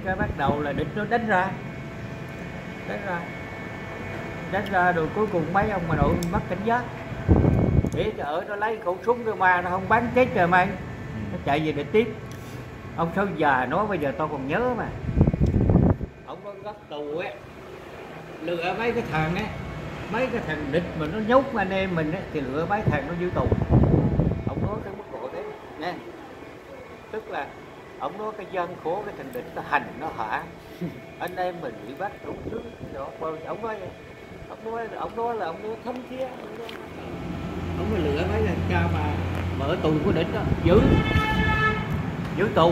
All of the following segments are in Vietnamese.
cái bắt đầu là địch nó đánh ra rồi cuối cùng mấy ông bà nội mất cảnh giác, để ở nó lấy khẩu súng ra mà nó không bắn chết rồi mày, nó chạy về địch tiếp. Ông Sáu già nói bây giờ tôi còn nhớ mà, ông có gấp tù á, lừa mấy cái thằng á, mấy cái thằng địch mà nó nhốt anh em mình á, thì lựa mấy thằng nó vô tù. Ông nói cái mức độ thế nha, tức là ông nói cái dân khổ, cái thằng địch nó hành nó hả anh em mình bị bắt đủ thứ đó. Ông nói là ông nói thấm thía, ông mới lựa mấy thằng cha mà mở tù của địch đó, giữ tù.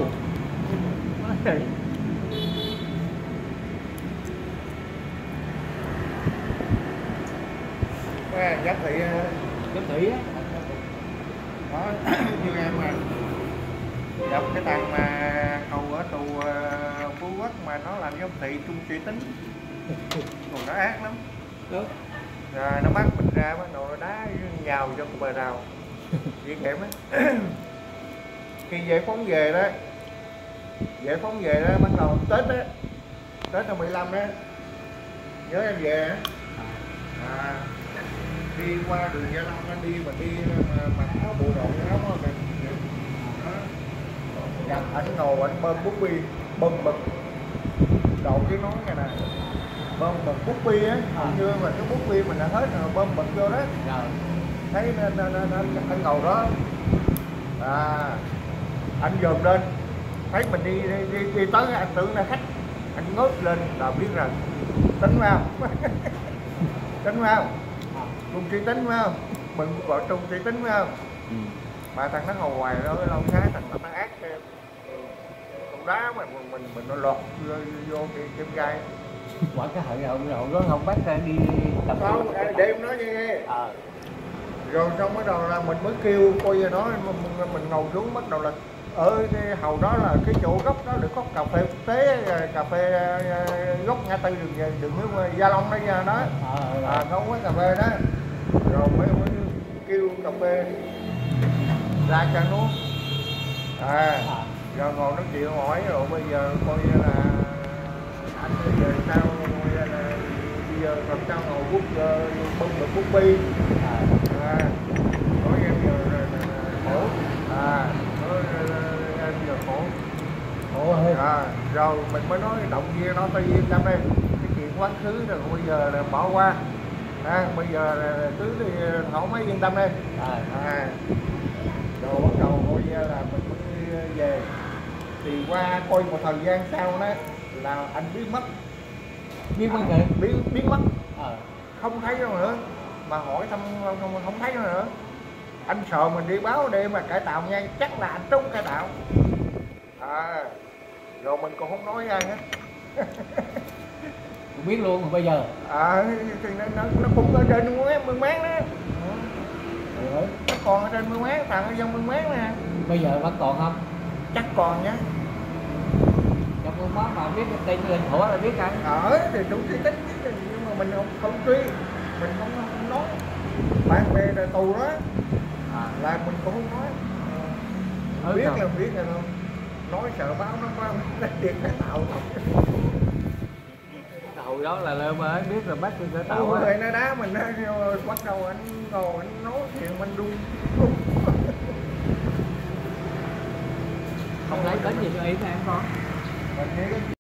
Giám thị á đó như em mà gặp cái thằng mà hầu ở tù Phú Quốc mà nó làm giám thị trung suy tính, còn nó ác lắm. Đúng. Rồi nó bắt mình ra bắt đầu nó đá nhào vô bờ rào vậy kém á. Khi giải phóng về đó bắt đầu Tết năm 15 đó, nhớ em về á, đi qua đường Gia Long nó đi mặc áo bộ đội áo mình gặp ảnh ngồi ảnh bơm bút bi bơm bực đầu cái nói này nè, bơm bực bút bi á, như mà cái bút bi mình đã hết rồi bơm bực vô đó, thấy nên anh ngồi đó, anh dòm lên thấy mình đi tới, anh tưởng là khách, anh ngước lên là biết rằng tính vào tính vào trung trí tính phải không, mình gọi trung trí tính phải không. Mà thằng nó ngồi ngoài đó cái lâu khá thằng nó ác em, con đá mà mình nó lọt vô cái gai. Quả cái hậu đó không bắt ra đi tập không đêm nói nghe. Rồi xong bắt đầu là mình mới kêu coi như nó, mình ngồi xuống bắt đầu là ở cái hầu đó là cái chỗ gốc đó được có cà phê quốc tế, cà phê gốc ngã tư đường Gia Long đó nha đó, không có cà phê đó, rồi mới kêu cà phê ra cho nó, rồi ngồi nói chuyện hỏi rồi bây giờ coi như là anh bây giờ sao, bây giờ làm sao ngồi bút bưng được bút bi, nói em giờ khổ, nói em giờ khổ, rồi mình mới nói động viên nó, tự nhiên tâm đây cái chuyện quá khứ rồi bây giờ là bỏ qua, bây giờ là cứ thoải mái yên tâm đi, rồi bắt đầu coi là mình mới về, thì qua coi một thời gian sau đó là anh biến mất không thấy đâu nữa, mà hỏi thăm không thấy đâu nữa. Anh sợ mình đi báo để mà cải tạo nha, chắc là anh trúng cải tạo, rồi mình còn không nói ai hết. Không biết luôn mà bây giờ thì nó cũng ở trên Mương Máng đó, nó còn ở trên Mương Máng, thằng ở trong Mương Máng nè. Bây giờ vẫn còn không? Chắc còn nhá. Trong Mương Máng mà biết cái tên người thổ là biết anh. Thì chủ suy tính nhưng mà mình không truy, mình không nói. Bạn bè là tù đó, là mình cũng không nói. Biết là biết rồi không? Nói sợ báo nó tiền cải tạo. Hồi đó là lơ mới biết là bắt tôi cải tạo. Người nó đá mình bắt đầu anh ngồi anh nói chuyện mình đun. Không lấy bánh gì cho em con.